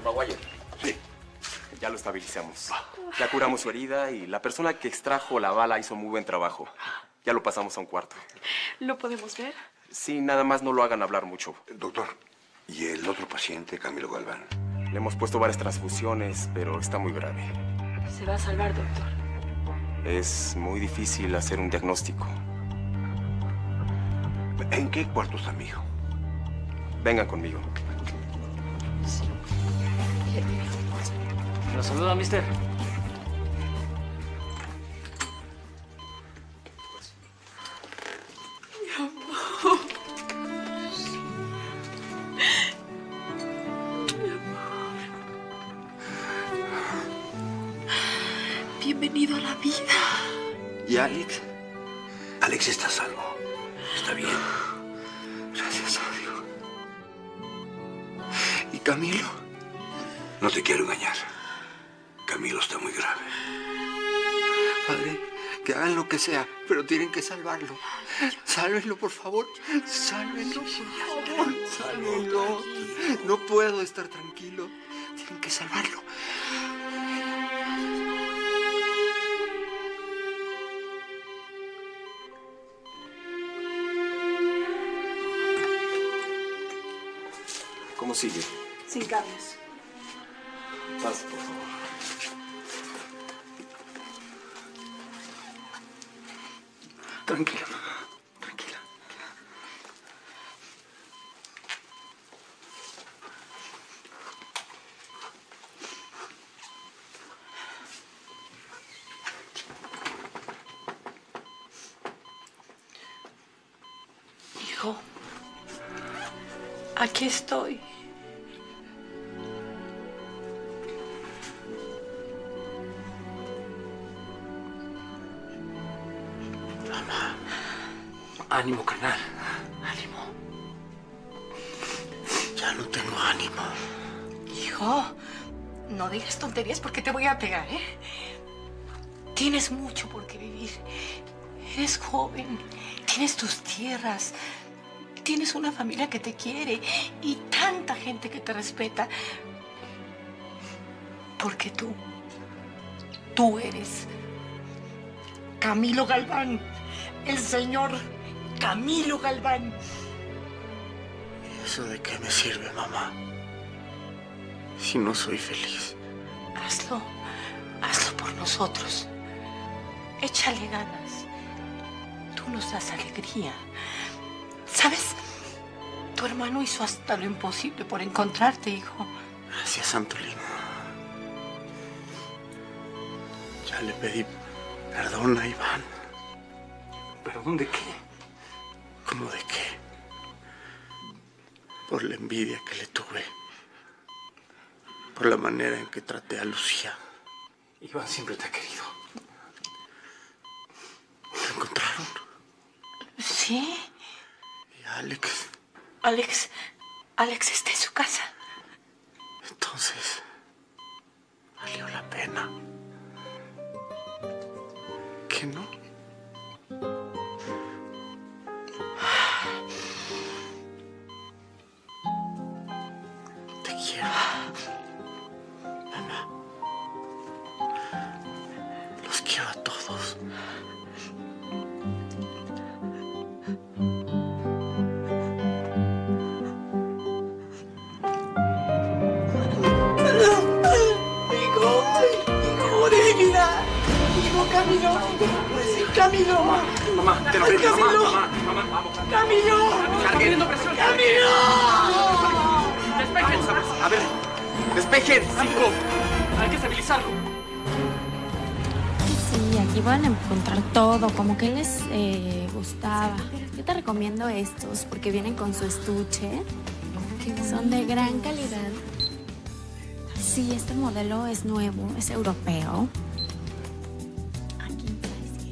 Señor Maguire. Sí. Ya lo estabilizamos. Ya curamos su herida y la persona que extrajo la bala hizo muy buen trabajo. Ya lo pasamos a un cuarto. ¿Lo podemos ver? Sí, nada más no lo hagan hablar mucho. Doctor, ¿y el otro paciente, Camilo Galván? Le hemos puesto varias transfusiones, pero está muy grave. Se va a salvar, doctor. Es muy difícil hacer un diagnóstico. ¿En qué cuarto está mi hijo? Vengan conmigo. Sí. Lo saluda, mister. Bienvenido a la vida. ¿Y Alex? Alex está a salvo. Está bien. Gracias a Dios. ¿Y Camilo? No te quiero engañar. Camilo está muy grave. Padre, que hagan lo que sea, pero tienen que salvarlo. Sálvenlo, por favor. Sálvenlo, por favor. Sálvenlo. No puedo estar tranquilo. Tienen que salvarlo. ¿Cómo sigue? Sin cambios. Pase, por favor. Tranquila, mamá. Tranquila. Hijo, aquí estoy. Ánimo, carnal. Ánimo. Ya no tengo ánimo. Hijo, no digas tonterías porque te voy a pegar, ¿eh? Tienes mucho por qué vivir. Eres joven, tienes tus tierras, tienes una familia que te quiere y tanta gente que te respeta. Porque tú eres Camilo Galván, el señor Camilo Galván. ¿Eso de qué me sirve, mamá? Si no soy feliz. Hazlo por nosotros. Échale ganas. Tú nos das alegría. ¿Sabes? Tu hermano hizo hasta lo imposible por encontrarte, hijo. Gracias, Santolín. Ya le pedí perdón a Iván. ¿Perdón de qué? ¿Cómo de qué? Por la envidia que le tuve. Por la manera en que traté a Lucía. Iván siempre te ha querido. ¿Lo encontraron? Sí. ¿Y Alex? Alex está en su casa. Entonces, valió la pena. ¿Qué no? Te quiero. Mamá. Los quiero a todos. Hijo de mi vida. Hijo Camilo. Camilo. Mamá, te lo pido, mamá, vamos. Camilo. Está teniendo presión. Camilo. Despejen. A ver, despejen. 5. Hay que estabilizarlo. Sí, aquí van a encontrar todo, como que les gustaba. Yo te recomiendo estos porque vienen con su estuche. Son de gran calidad. Sí, este modelo es nuevo, es europeo. Aquí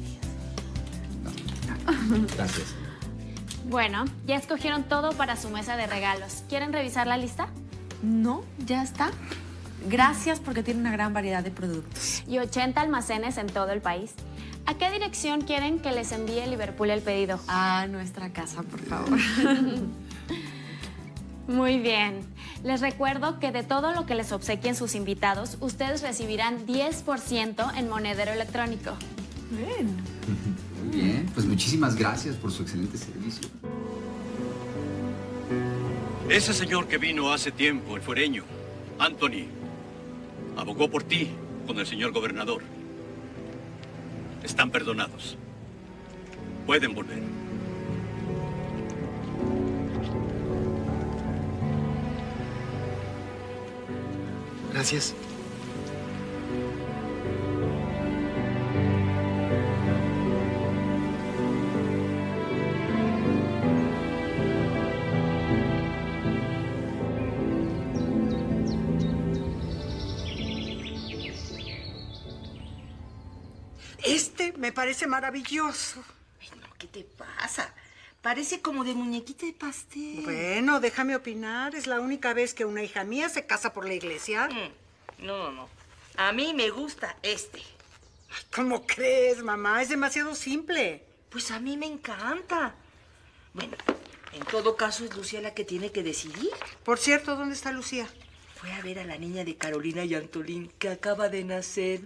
Gracias. Bueno, ya escogieron todo para su mesa de regalos. ¿Quieren revisar la lista? No, ya está. Gracias porque tiene una gran variedad de productos. Y 80 almacenes en todo el país. ¿A qué dirección quieren que les envíe Liverpool el pedido? A nuestra casa, por favor. Muy bien. Les recuerdo que de todo lo que les obsequien sus invitados, ustedes recibirán 10% en monedero electrónico. Ven. Muy bien, pues muchísimas gracias por su excelente servicio. Ese señor que vino hace tiempo, el fuereño, Anthony, abogó por ti con el señor gobernador. Están perdonados. Pueden volver. Gracias. Me parece maravilloso. Ay, no, ¿qué te pasa? Parece como de muñequita de pastel. Bueno, déjame opinar. Es la única vez que una hija mía se casa por la iglesia. No. A mí me gusta este. Ay, ¿cómo crees, mamá? Es demasiado simple. Pues a mí me encanta. Bueno, en todo caso es Lucía la que tiene que decidir. Por cierto, ¿dónde está Lucía? Fue a ver a la niña de Carolina y Antolín que acaba de nacer.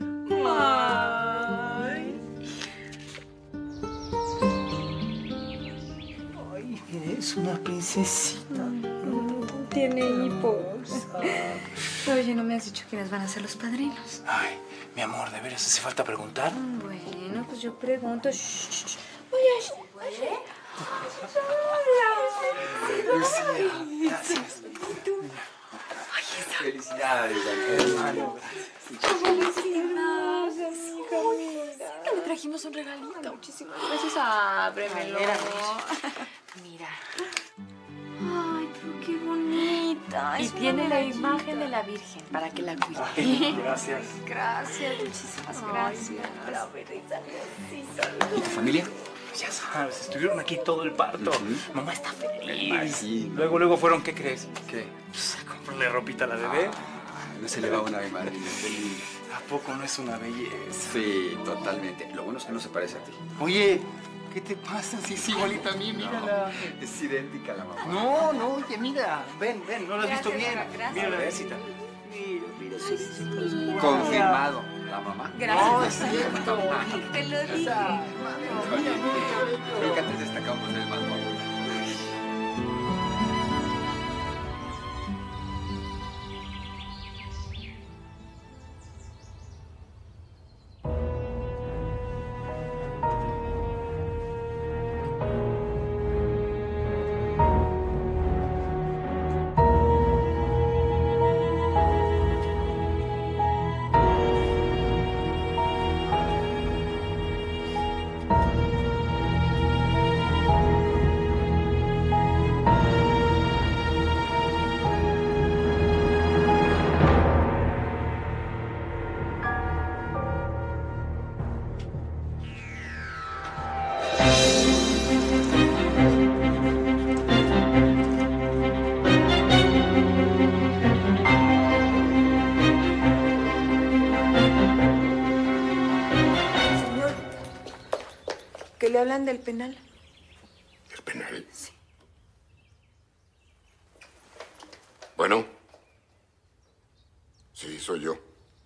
Ay. Es una princesita. Tiene hipos. Oye, ¿no me has dicho quiénes van a ser los padrinos? Ay, mi amor, ¿de veras hace falta preguntar? Bueno, pues yo pregunto. Oye, Lucía, gracias. Felicidades, hermano. Le trajimos un regalito. Muchísimas gracias. Ábremelo. Mira. Ay, pero qué bonita. Y tiene la imagen de la Virgen para que la cuide. Gracias. Gracias, muchísimas gracias. Para ver esa ¿Y la familia? Ya sabes, estuvieron aquí todo el parto. Mamá está feliz. Sí. Luego fueron, ¿qué crees? ¿Qué? Pues a comprarle ropita a la bebé. No se le va una Ave María. ¿A poco no es una belleza? Sí, totalmente. Lo bueno es que no se parece a ti. Oye, ¿qué te pasa? Si es igualita a mí, mírala. Es idéntica a la mamá. No, oye, mira. Ven, no la has visto bien. Mira la bebecita. Mira. Confirmado. ¿La mamá? Gracias. No, es cierto. Te lo dije. Creo que antes destacamos el más guapo. ¿Que le hablan del penal? ¿El penal? Sí. Bueno. Sí, soy yo.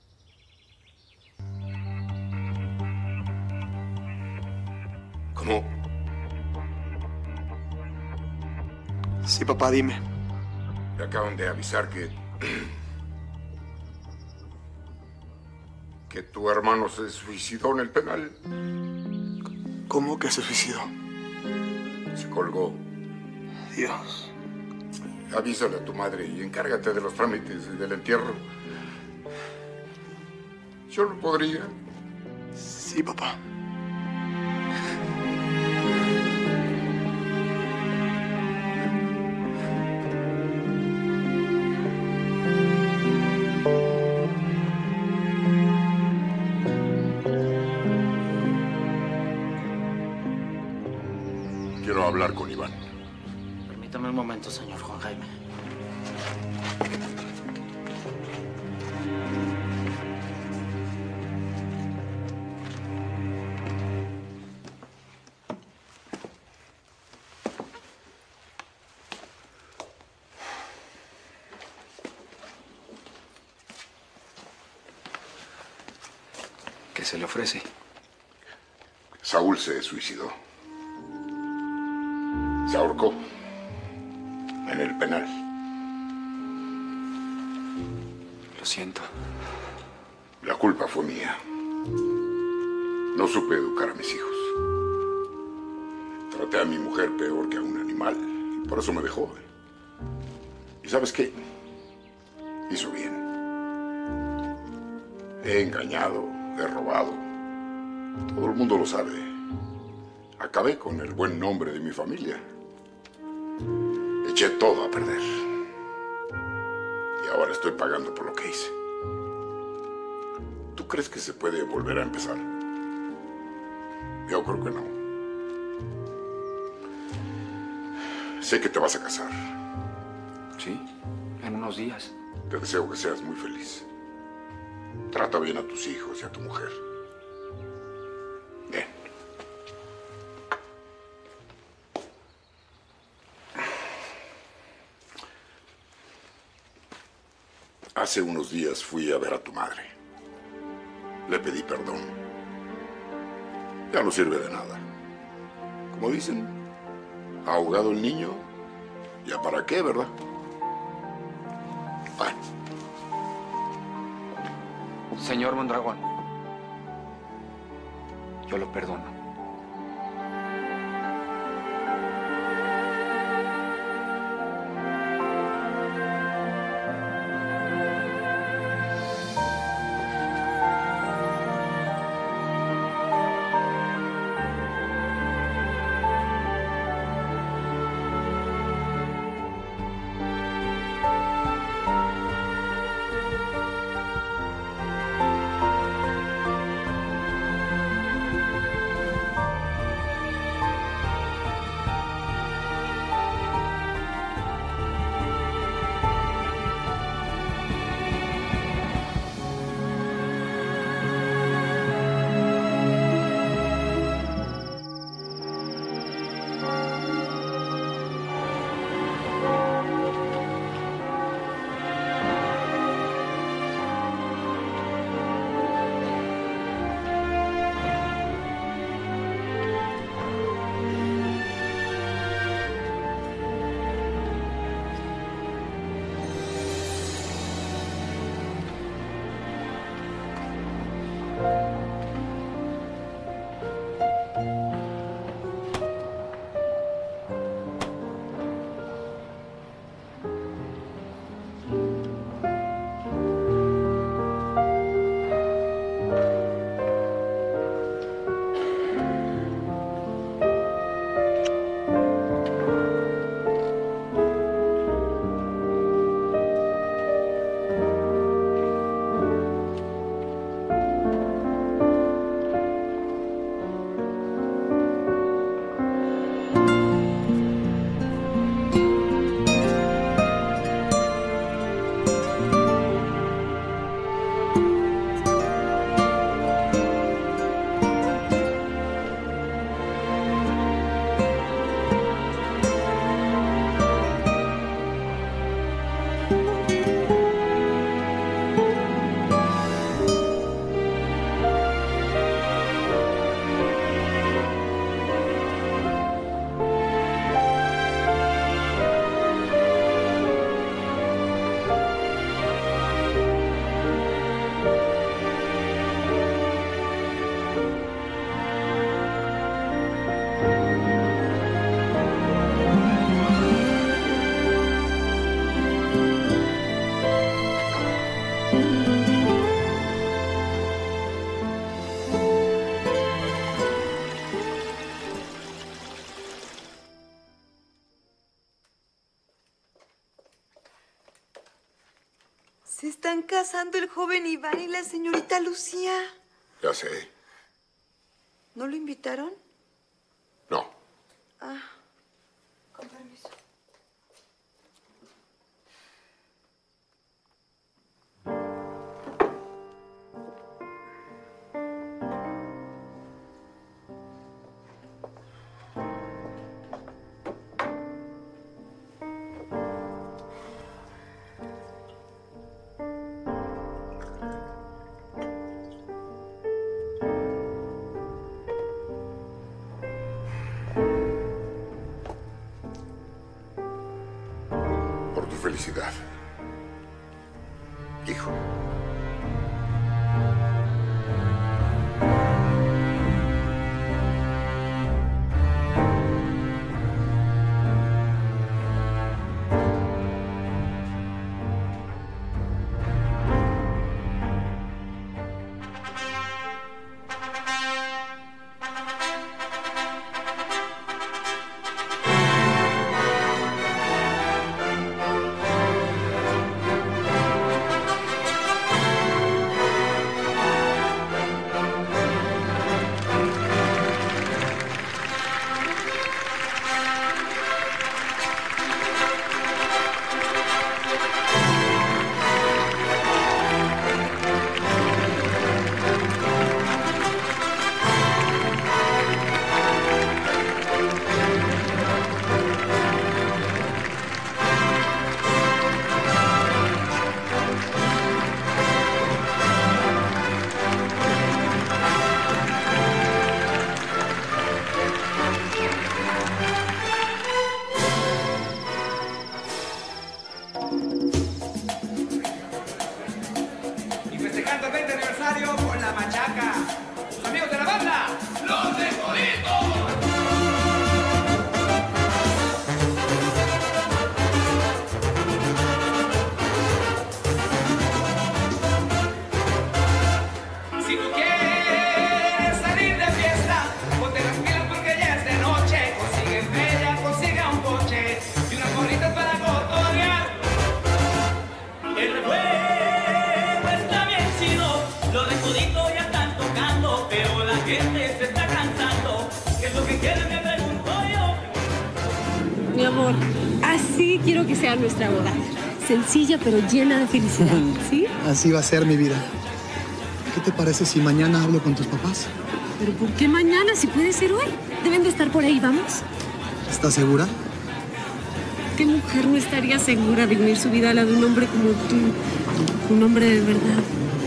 ¿Cómo? Sí, papá, dime. Me acaban de avisar que tu hermano se suicidó en el penal. ¿Cómo que se suicidó? Se colgó. Dios. Avísale a tu madre y encárgate de los trámites del entierro. Yo no podría. Sí, papá. Quiero hablar con Iván. Permítame un momento, señor Juan Jaime. ¿Qué se le ofrece? Saúl se suicidó. Se ahorcó en el penal. Lo siento. La culpa fue mía. No supe educar a mis hijos. Traté a mi mujer peor que a un animal. Y por eso me dejó. ¿Y sabes qué? Hizo bien. He engañado, he robado. Todo el mundo lo sabe. Acabé con el buen nombre de mi familia. Eché todo a perder. Y ahora estoy pagando por lo que hice. ¿Tú crees que se puede volver a empezar? Yo creo que no. Sé que te vas a casar. Sí, en unos días. Te deseo que seas muy feliz. Trata bien a tus hijos y a tu mujer. Bien. Hace unos días fui a ver a tu madre. Le pedí perdón. Ya no sirve de nada. Como dicen, ahogado el niño, ¿ya para qué, verdad? Bueno. Señor Mondragón, yo lo perdono. Se están casando el joven Iván y la señorita Lucía. Ya sé. ¿No lo invitaron? No. Ah, con permiso. felicidad. Hijo. Mi amor, así quiero que sea nuestra boda. Sencilla pero llena de felicidad, ¿sí? Así va a ser mi vida. ¿Qué te parece si mañana hablo con tus papás? ¿Pero por qué mañana? Si puede ser hoy. Deben de estar por ahí, ¿vamos? ¿Estás segura? ¿Qué mujer no estaría segura de vivir su vida a la de un hombre como tú? Un hombre de verdad.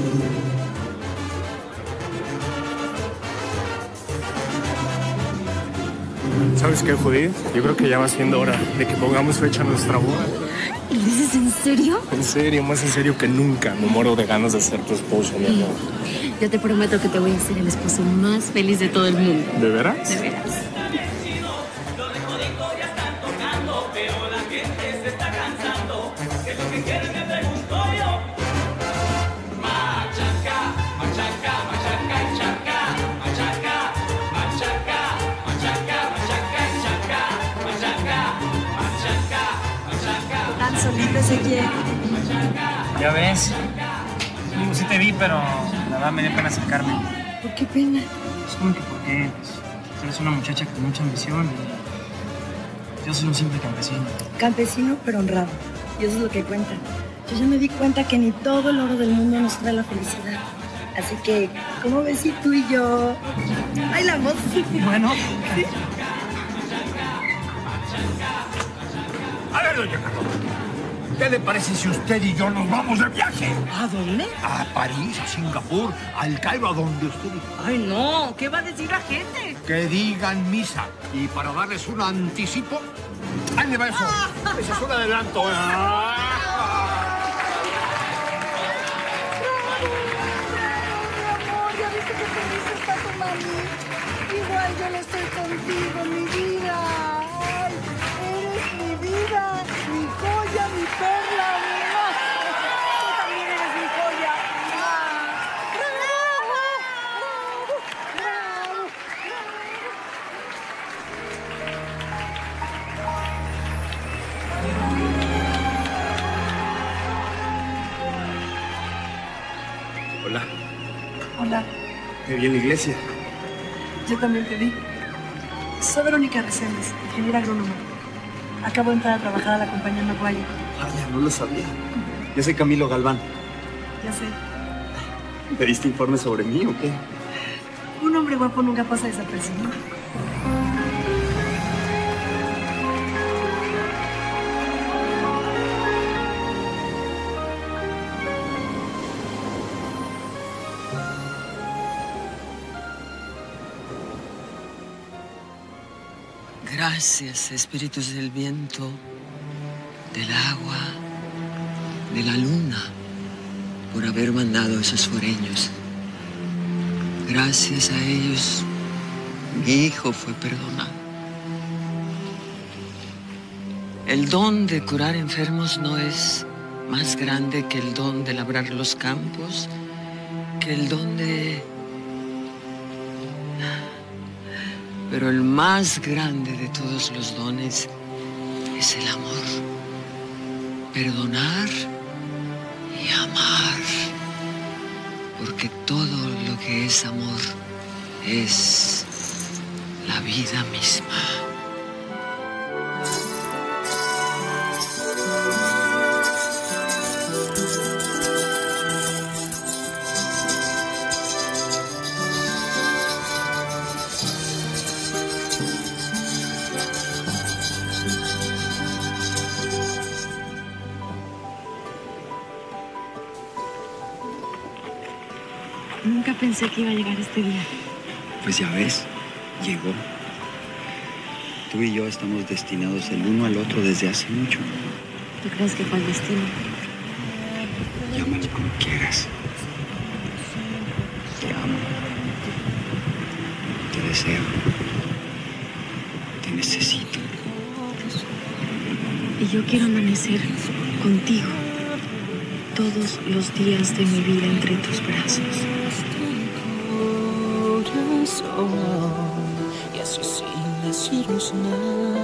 ¿Sabes qué, Judy? Yo creo que ya va siendo hora de que pongamos fecha a nuestra boda. ¿Lo dices en serio? En serio, más en serio que nunca. Me muero de ganas de ser tu esposo, mi amor. Yo te prometo que te voy a ser el esposo más feliz de todo el mundo. ¿De veras? De veras. Solito Ezequiel. Ya ves. Digo, sí te vi, pero la verdad me dio pena acercarme. ¿Por qué pena? Es como que porque pues, eres una muchacha con mucha ambición y yo soy un simple campesino. Campesino, pero honrado. Y eso es lo que cuenta. Yo ya me di cuenta que ni todo el oro del mundo nos trae la felicidad. Así que, ¿cómo ves si tú y yo bailamos? Bueno. ¿Sí? A ver, doña Carlota, ¿qué le parece si usted y yo nos vamos de viaje? ¿A dónde? A París, a Singapur, al Cairo, a donde usted diga. Ay, no. ¿Qué va a decir la gente? Que digan misa. Y para darles un anticipo, ¡ahí le va eso! Eso es un adelanto. ¿Ya viste qué feliz está tu mami? Igual yo lo estoy contigo, mi vida. Ay, eres mi vida, mi joya, mi perla. Tú también eres mi joya. Hola. Hola, Te vi en la iglesia. yo también te vi. Soy Verónica Reséndez, ingeniera agrónoma. Acabo de entrar a trabajar a la compañía Maguire. Vaya, no lo sabía. Yo soy Camilo Galván. Ya sé, ¿Pediste informe sobre mí o qué? un hombre guapo nunca pasa desapercibido. Gracias, espíritus del viento, del agua, de la luna por haber mandado a esos foreños. Gracias a ellos, mi hijo fue perdonado. El don de curar enfermos no es más grande que el don de labrar los campos, que el don de... Pero el más grande de todos los dones es el amor. Perdonar y amar. Porque todo lo que es amor es la vida misma. Nunca pensé que iba a llegar este día. Pues ya ves, llegó. Tú y yo estamos destinados el uno al otro desde hace mucho. ¿Tú crees que fue el destino? Llámalo como quieras. Te amo. Te deseo. Te necesito. Y yo quiero amanecer contigo todos los días de mi vida entre tus brazos. Y así sin decirnos nada.